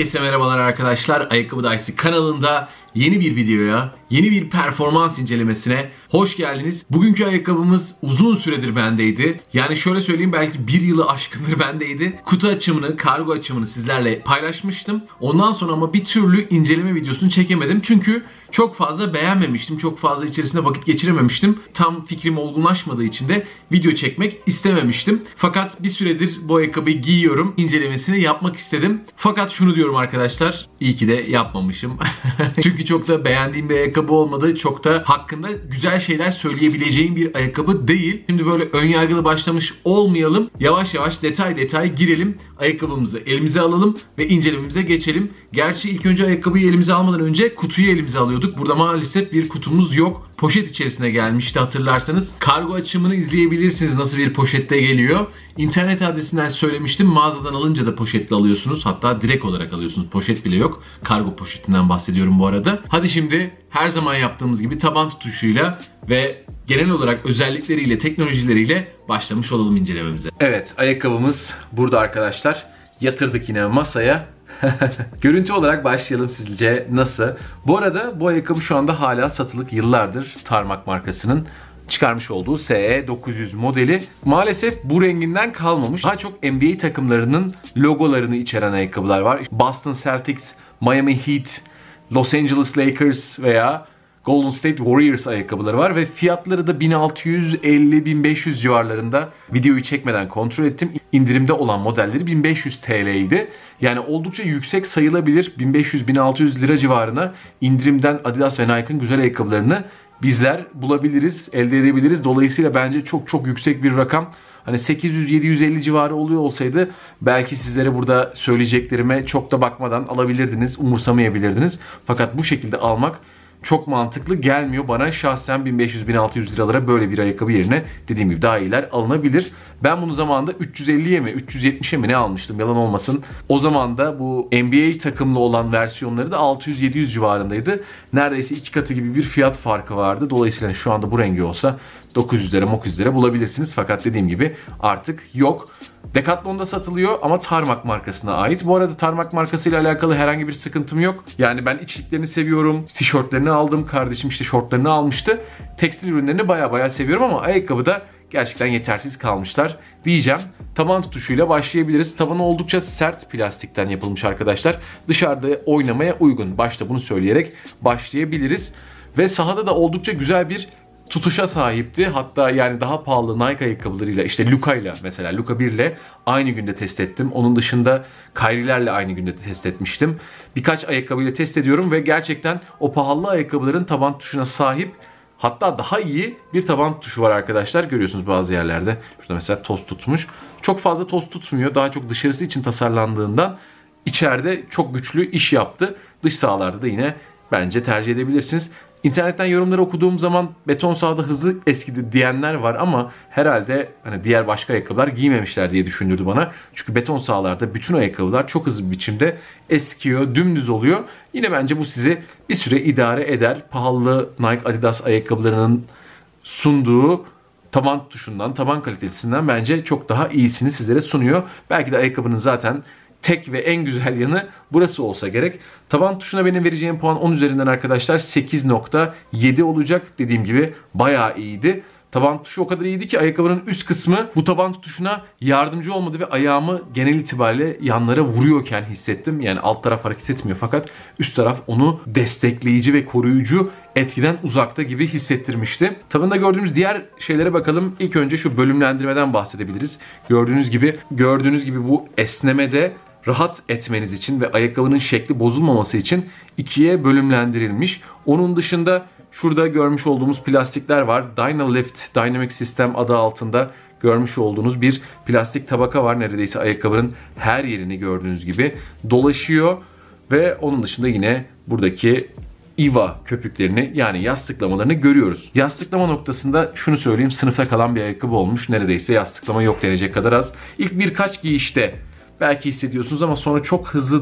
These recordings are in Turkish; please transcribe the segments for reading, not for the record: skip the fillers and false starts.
Herkese merhabalar arkadaşlar. Ayakkabı Dayısı kanalında yeni bir videoya, yeni bir performans incelemesine hoş geldiniz. Bugünkü ayakkabımız uzun süredir bendeydi. Yani şöyle söyleyeyim, belki bir yılı aşkındır bendeydi. Kutu açımını, kargo açımını sizlerle paylaşmıştım. Ondan sonra ama bir türlü inceleme videosunu çekemedim. Çünkü çok fazla beğenmemiştim. Çok fazla içerisinde vakit geçirememiştim. Tam fikrim olgunlaşmadığı için de video çekmek istememiştim. Fakat bir süredir bu ayakkabıyı giyiyorum. İncelemesini yapmak istedim. Fakat şunu diyorum arkadaşlar. İyi ki de yapmamışım. Çünkü çok da beğendiğim bir ayakkabı olmadı. Çok da hakkında güzel şeyler söyleyebileceğim bir ayakkabı değil. Şimdi böyle önyargılı başlamış olmayalım. Yavaş yavaş detay detay girelim. Ayakkabımızı elimize alalım ve incelememize geçelim. Gerçi ilk önce ayakkabıyı elimize almadan önce kutuyu elimize alıyorduk. Burada maalesef bir kutumuz yok. Poşet içerisine gelmişti hatırlarsanız. Kargo açımını izleyebilirsiniz nasıl bir poşette geliyor. İnternet adresinden söylemiştim. Mağazadan alınca da poşetle alıyorsunuz. Hatta direkt olarak alıyorsunuz. Poşet bile yok. Kargo poşetinden bahsediyorum bu arada. Hadi şimdi her zaman yaptığımız gibi taban tutuşuyla ve genel olarak özellikleriyle, teknolojileriyle başlamış olalım incelememize. Evet, ayakkabımız burada arkadaşlar. Yatırdık yine masaya. Görüntü olarak başlayalım, sizce nasıl? Bu arada bu ayakkabı şu anda hala satılık, yıllardır Tarmak markasının çıkarmış olduğu SE 900 modeli. Maalesef bu renginden kalmamış. Daha çok NBA takımlarının logolarını içeren ayakkabılar var. Boston Celtics, Miami Heat, Los Angeles Lakers veya Golden State Warriors ayakkabıları var ve fiyatları da 1650-1500 civarlarında. Videoyu çekmeden kontrol ettim. İndirimde olan modelleri 1500 TL idi. Yani oldukça yüksek sayılabilir. 1500-1600 lira civarına indirimden Adidas ve Nike'ın güzel ayakkabılarını bizler bulabiliriz, elde edebiliriz. Dolayısıyla bence çok çok yüksek bir rakam. Hani 800-750 civarı oluyor olsaydı belki sizlere burada söyleyeceklerime çok da bakmadan alabilirdiniz, umursamayabilirdiniz. Fakat bu şekilde almak çok mantıklı gelmiyor bana. Şahsen 1500-1600 liralara böyle bir ayakkabı yerine dediğim gibi daha iyiler alınabilir. Ben bunu zamanında 350'ye mi 370'e mi ne almıştım, yalan olmasın. O zaman da bu NBA takımlı olan versiyonları da 600-700 civarındaydı. Neredeyse iki katı gibi bir fiyat farkı vardı. Dolayısıyla şu anda bu rengi olsa 900 lira 900 lira bulabilirsiniz. Fakat dediğim gibi artık yok. Decathlon'da satılıyor ama Tarmak markasına ait. Bu arada Tarmak markasıyla alakalı herhangi bir sıkıntım yok. Yani ben içliklerini seviyorum. Tişörtlerini aldım. Kardeşim işte şortlarını almıştı. Tekstil ürünlerini baya seviyorum ama ayakkabıda gerçekten yetersiz kalmışlar diyeceğim. Taban tutuşuyla başlayabiliriz. Tabanı oldukça sert plastikten yapılmış arkadaşlar. Dışarıda oynamaya uygun. Başta bunu söyleyerek başlayabiliriz. Ve sahada da oldukça güzel bir tutuşa sahipti. Hatta yani daha pahalı Nike ayakkabılarıyla, işte Luca'yla mesela Luca 1 ile aynı günde test ettim. Onun dışında Kyrie'lerle aynı günde test etmiştim. Birkaç ayakkabıyla test ediyorum ve gerçekten o pahalı ayakkabıların taban tutuşuna sahip, hatta daha iyi bir taban tutuşu var arkadaşlar. Görüyorsunuz bazı yerlerde. Şurada mesela toz tutmuş. Çok fazla toz tutmuyor. Daha çok dışarısı için tasarlandığından içeride çok güçlü iş yaptı. Dış sahalarda da yine bence tercih edebilirsiniz. İnternetten yorumları okuduğum zaman beton sahada hızlı eskidi diyenler var ama herhalde hani diğer başka ayakkabılar giymemişler diye düşündürdü bana. Çünkü beton sahalarda bütün ayakkabılar çok hızlı bir biçimde eskiyor, dümdüz oluyor. Yine bence bu sizi bir süre idare eder. Pahalı Nike, Adidas ayakkabılarının sunduğu taban tutuşundan, taban kalitesinden bence çok daha iyisini sizlere sunuyor. Belki de ayakkabının zaten tek ve en güzel yanı burası olsa gerek. Taban tuşuna benim vereceğim puan 10 üzerinden arkadaşlar 8.7 olacak. Dediğim gibi bayağı iyiydi. Taban tuşu o kadar iyiydi ki ayakkabının üst kısmı bu taban tutuşuna yardımcı olmadı ve ayağımı genel itibariyle yanlara vuruyorken hissettim. Yani alt taraf hareket etmiyor fakat üst taraf onu destekleyici ve koruyucu etkiden uzakta gibi hissettirmişti. Tabanında gördüğümüz diğer şeylere bakalım. İlk önce şu bölümlendirmeden bahsedebiliriz. Gördüğünüz gibi bu esnemede rahat etmeniz için ve ayakkabının şekli bozulmaması için ikiye bölümlendirilmiş. Onun dışında şurada görmüş olduğumuz plastikler var. Dynalift Dynamic System adı altında görmüş olduğunuz bir plastik tabaka var. Neredeyse ayakkabının her yerini gördüğünüz gibi dolaşıyor. Ve onun dışında yine buradaki IVA köpüklerini, yani yastıklamalarını görüyoruz. Yastıklama noktasında şunu söyleyeyim, sınıfta kalan bir ayakkabı olmuş. Neredeyse yastıklama yok denecek kadar az. İlk birkaç giyişte belki hissediyorsunuz ama sonra çok hızlı da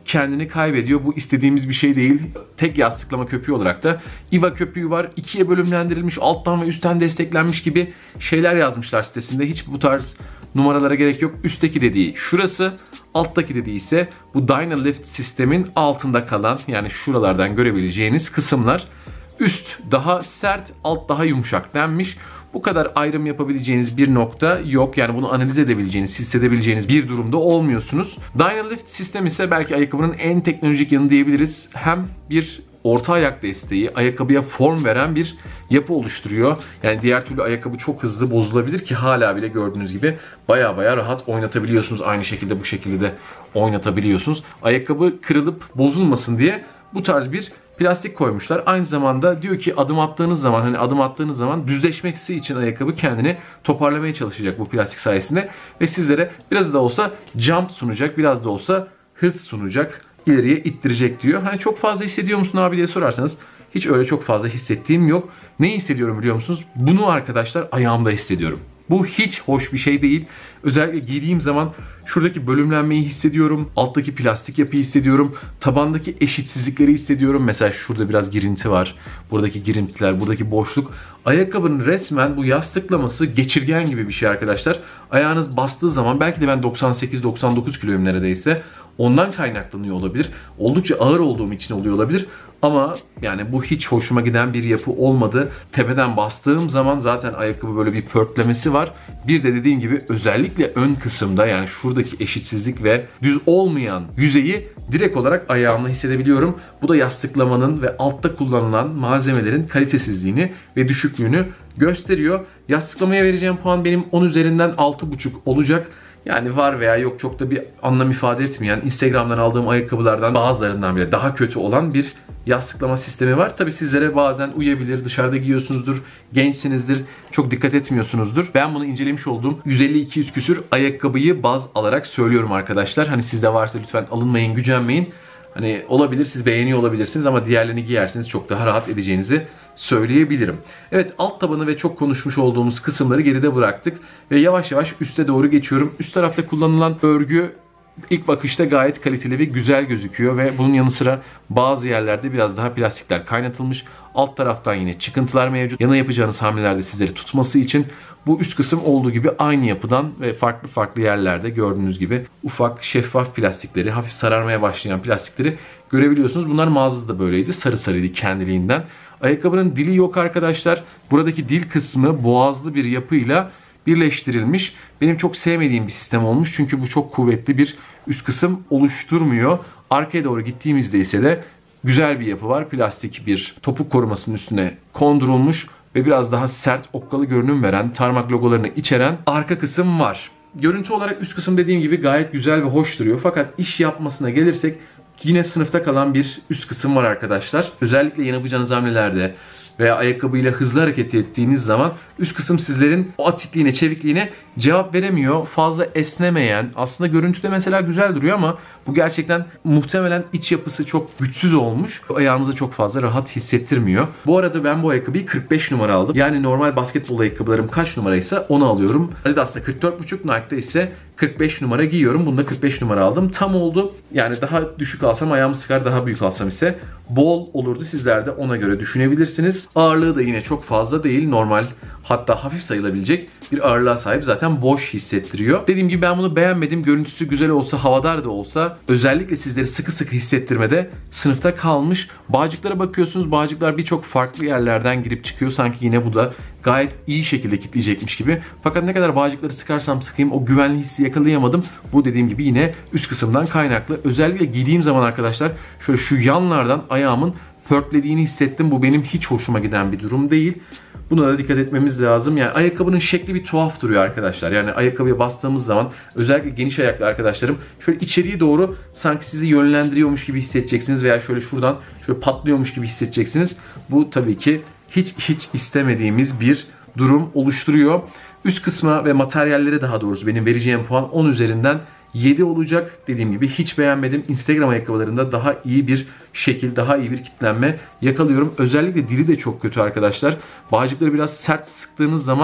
kendini kaybediyor. Bu istediğimiz bir şey değil. Tek yastıklama köpüğü olarak da IVA köpüğü var. 2'ye bölümlendirilmiş, alttan ve üstten desteklenmiş gibi şeyler yazmışlar sitesinde. Hiç bu tarz numaralara gerek yok. Üstteki dediği şurası, alttaki dediği ise bu Dynalift sistemin altında kalan, yani şuralardan görebileceğiniz kısımlar. Üst daha sert, alt daha yumuşak denmiş. Bu kadar ayrım yapabileceğiniz bir nokta yok. Yani bunu analiz edebileceğiniz, hissedebileceğiniz bir durumda olmuyorsunuz. Dynalift sistem ise belki ayakkabının en teknolojik yanı diyebiliriz. Hem bir orta ayak desteği, ayakkabıya form veren bir yapı oluşturuyor. Yani diğer türlü ayakkabı çok hızlı bozulabilir ki hala bile gördüğünüz gibi baya rahat oynatabiliyorsunuz. Aynı şekilde bu şekilde de oynatabiliyorsunuz. Ayakkabı kırılıp bozulmasın diye bu tarz bir plastik koymuşlar. Aynı zamanda diyor ki adım attığınız zaman düzleşmesi için ayakkabı kendini toparlamaya çalışacak bu plastik sayesinde ve sizlere biraz da olsa jump sunacak, biraz da olsa hız sunacak, ileriye ittirecek diyor. Hani çok fazla hissediyor musun abi diye sorarsanız hiç öyle çok fazla hissettiğim yok. Ne hissediyorum biliyor musunuz? Bunu arkadaşlar ayağımda hissediyorum. Bu hiç hoş bir şey değil. Özellikle giydiğim zaman şuradaki bölümlenmeyi hissediyorum. Alttaki plastik yapıyı hissediyorum. Tabandaki eşitsizlikleri hissediyorum. Mesela şurada biraz girinti var. Buradaki girintiler, buradaki boşluk. Ayakkabının resmen bu yastıklaması geçirgen gibi bir şey arkadaşlar. Ayağınız bastığı zaman belki de ben 98-99 kiloyum neredeyse. Ondan kaynaklanıyor olabilir. Oldukça ağır olduğum için oluyor olabilir. Ama yani bu hiç hoşuma giden bir yapı olmadı. Tepeden bastığım zaman zaten ayakkabı böyle bir pörtlemesi var. Bir de dediğim gibi özellikle ön kısımda, yani şuradaki eşitsizlik ve düz olmayan yüzeyi direkt olarak ayağımla hissedebiliyorum. Bu da yastıklamanın ve altta kullanılan malzemelerin kalitesizliğini ve düşüklüğünü gösteriyor. Yastıklamaya vereceğim puan benim 10 üzerinden 6,5 olacak. Yani var veya yok çok da bir anlam ifade etmeyen, Instagram'dan aldığım ayakkabılardan bazılarından bile daha kötü olan bir yastıklama sistemi var. Tabi sizlere bazen uyabilir, dışarıda giyiyorsunuzdur, gençsinizdir, çok dikkat etmiyorsunuzdur. Ben bunu incelemiş olduğum 150-200 küsür ayakkabıyı baz alarak söylüyorum arkadaşlar. Hani sizde varsa lütfen alınmayın, gücenmeyin. Hani olabilir, siz beğeniyor olabilirsiniz ama diğerlerini giyerseniz çok daha rahat edeceğinizi söyleyebilirim. Evet, alt tabanı ve çok konuşmuş olduğumuz kısımları geride bıraktık ve yavaş yavaş üste doğru geçiyorum. Üst tarafta kullanılan örgü ilk bakışta gayet kaliteli ve güzel gözüküyor ve bunun yanı sıra bazı yerlerde biraz daha plastikler kaynatılmış. Alt taraftan yine çıkıntılar mevcut. Yana yapacağınız hamlelerde sizleri tutması için bu üst kısım olduğu gibi aynı yapıdan ve farklı yerlerde gördüğünüz gibi ufak şeffaf plastikleri, hafif sararmaya başlayan plastikleri görebiliyorsunuz. Bunlar mağazada da böyleydi. Sarı sarıydı kendiliğinden. Ayakkabının dili yok arkadaşlar. Buradaki dil kısmı boğazlı bir yapıyla birleştirilmiş. Benim çok sevmediğim bir sistem olmuş. Çünkü bu çok kuvvetli bir üst kısım oluşturmuyor. Arkaya doğru gittiğimizde ise de güzel bir yapı var. Plastik bir topuk korumasının üstüne kondurulmuş ve biraz daha sert, okkalı görünüm veren, tarmak logolarını içeren arka kısım var. Görüntü olarak üst kısım dediğim gibi gayet güzel ve hoş duruyor. Fakat iş yapmasına gelirsek yine sınıfta kalan bir üst kısım var arkadaşlar. Özellikle yeni yapacağınız hamlelerde veya ayakkabıyla hızlı hareket ettiğiniz zaman üst kısım sizlerin o atikliğine, çevikliğine cevap veremiyor. Fazla esnemeyen, aslında görüntüde mesela güzel duruyor ama bu gerçekten muhtemelen iç yapısı çok güçsüz olmuş. Ayağınızı çok fazla rahat hissettirmiyor. Bu arada ben bu ayakkabıyı 45 numara aldım. Yani normal basketbol ayakkabılarım kaç numaraysa onu alıyorum. Adidas'ta 44,5, Nike'da ise 45 numara giyiyorum. Bunda 45 numara aldım. Tam oldu. Yani daha düşük alsam ayağımı sıkar, daha büyük alsam ise bol olurdu. Sizler de ona göre düşünebilirsiniz. Ağırlığı da yine çok fazla değil. Normal, hatta hafif sayılabilecek bir ağırlığa sahip. Zaten boş hissettiriyor. Dediğim gibi ben bunu beğenmedim. Görüntüsü güzel olsa, havadar da olsa özellikle sizleri sıkı sıkı hissettirmede sınıfta kalmış. Bağcıklara bakıyorsunuz. Bağcıklar birçok farklı yerlerden girip çıkıyor. Sanki yine bu da gayet iyi şekilde kilitleyecekmiş gibi. Fakat ne kadar bağcıkları sıkarsam sıkayım o güvenli hissi yakalayamadım. Bu dediğim gibi yine üst kısımdan kaynaklı. Özellikle giydiğim zaman arkadaşlar şöyle şu yanlardan ayağımın pörtlediğini hissettim. Bu benim hiç hoşuma giden bir durum değil. Buna da dikkat etmemiz lazım. Yani ayakkabının şekli bir tuhaf duruyor arkadaşlar. Yani ayakkabıya bastığımız zaman özellikle geniş ayaklı arkadaşlarım şöyle içeriye doğru sanki sizi yönlendiriyormuş gibi hissedeceksiniz veya şöyle şuradan şöyle patlıyormuş gibi hissedeceksiniz. Bu tabii ki hiç istemediğimiz bir durum oluşturuyor. Üst kısma ve materyallere daha doğrusu benim vereceğim puan 10 üzerinden 7 olacak. Dediğim gibi hiç beğenmedim. Instagram ayakkabılarında daha iyi bir şekil, daha iyi bir kitlenme yakalıyorum. Özellikle dili de çok kötü arkadaşlar. Bağcıkları biraz sert sıktığınız zaman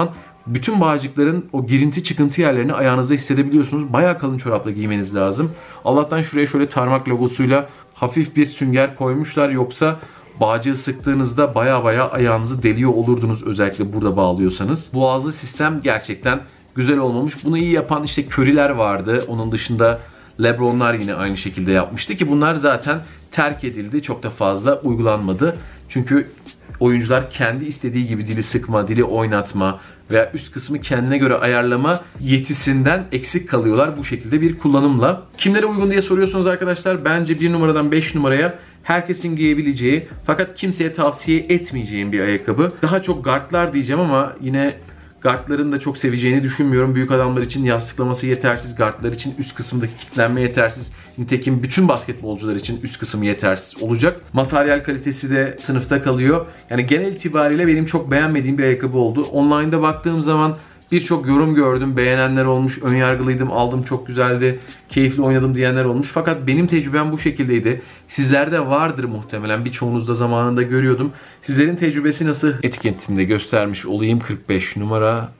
bütün bağcıkların o girinti çıkıntı yerlerini ayağınızda hissedebiliyorsunuz. Bayağı kalın çorapla giymeniz lazım. Allah'tan şuraya şöyle tarmak logosuyla hafif bir sünger koymuşlar. Yoksa bağcığı sıktığınızda baya ayağınızı deliyor olurdunuz, özellikle burada bağlıyorsanız. Boğazlı sistem gerçekten güzel olmamış. Bunu iyi yapan işte Curry'ler vardı. Onun dışında LeBron'lar yine aynı şekilde yapmıştı ki bunlar zaten terk edildi. Çok da fazla uygulanmadı. Çünkü oyuncular kendi istediği gibi dili sıkma, dili oynatma veya üst kısmı kendine göre ayarlama yetisinden eksik kalıyorlar bu şekilde bir kullanımla. Kimlere uygun diye soruyorsunuz arkadaşlar. Bence 1 numaradan 5 numaraya herkesin giyebileceği fakat kimseye tavsiye etmeyeceğim bir ayakkabı. Daha çok guardlar diyeceğim ama yine guardların da çok seveceğini düşünmüyorum. Büyük adamlar için yastıklaması yetersiz, guardlar için üst kısımdaki kilitlenme yetersiz. Nitekim bütün basketbolcular için üst kısım yetersiz olacak. Materyal kalitesi de sınıfta kalıyor. Yani genel itibariyle benim çok beğenmediğim bir ayakkabı oldu. Online'da baktığım zaman birçok yorum gördüm. Beğenenler olmuş, önyargılıydım, aldım çok güzeldi, keyifli oynadım diyenler olmuş. Fakat benim tecrübem bu şekildeydi. Sizlerde vardır muhtemelen. Birçoğunuzda zamanında görüyordum. Sizlerin tecrübesi nasıl? Etiketinde göstermiş olayım. 45 numara.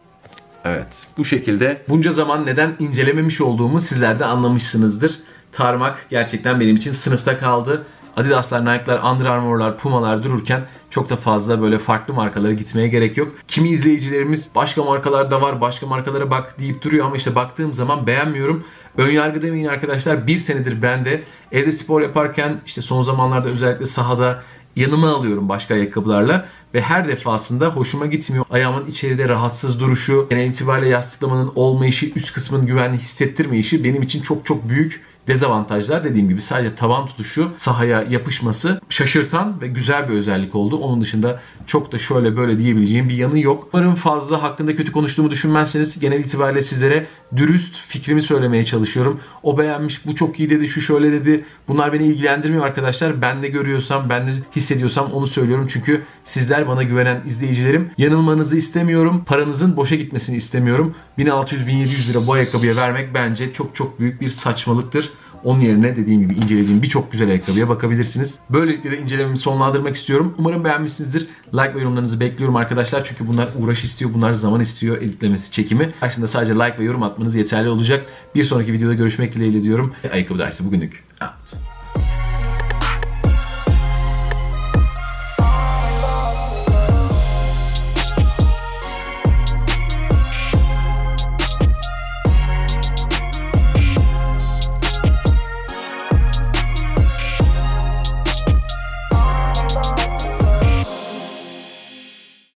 Evet, bu şekilde. Bunca zaman neden incelememiş olduğumu sizler de anlamışsınızdır. Tarmak gerçekten benim için sınıfta kaldı. Adidas'lar, Nike'lar, Under Armour'lar, Puma'lar dururken çok da fazla böyle farklı markalara gitmeye gerek yok. Kimi izleyicilerimiz başka markalarda var, başka markalara bak deyip duruyor ama işte baktığım zaman beğenmiyorum. Önyargı demeyin arkadaşlar. 1 senedir ben de evde spor yaparken işte son zamanlarda özellikle sahada yanıma alıyorum başka ayakkabılarla ve her defasında hoşuma gitmiyor. Ayağımın içeride rahatsız duruşu, genel itibariyle yastıklamanın olmayışı, üst kısmın güvenli hissettirmeyişi benim için çok büyük dezavantajlar. Dediğim gibi sadece taban tutuşu, sahaya yapışması şaşırtan ve güzel bir özellik oldu. Onun dışında çok da şöyle böyle diyebileceğim bir yanı yok. Umarım fazla hakkında kötü konuştuğumu düşünmezseniz, genel itibariyle sizlere dürüst fikrimi söylemeye çalışıyorum. O beğenmiş, bu çok iyi dedi, şu şöyle dedi. Bunlar beni ilgilendirmiyor arkadaşlar. Ben de görüyorsam, ben de hissediyorsam onu söylüyorum. Çünkü sizler bana güvenen izleyicilerim. Yanılmanızı istemiyorum. Paranızın boşa gitmesini istemiyorum. 1600-1700 lira bu ayakkabıya vermek bence çok büyük bir saçmalıktır. Onun yerine dediğim gibi incelediğim birçok güzel ayakkabıya bakabilirsiniz. Böylelikle de incelememi sonlandırmak istiyorum. Umarım beğenmişsinizdir. Like ve yorumlarınızı bekliyorum arkadaşlar. Çünkü bunlar uğraş istiyor, bunlar zaman istiyor, editlemesi, çekimi. Karşında sadece like ve yorum atmanız yeterli olacak. Bir sonraki videoda görüşmek dileğiyle diyorum. Ayakkabı dersi bugünlük.